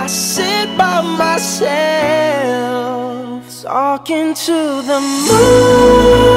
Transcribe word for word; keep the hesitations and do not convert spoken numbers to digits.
I sit by myself, talking to the moon.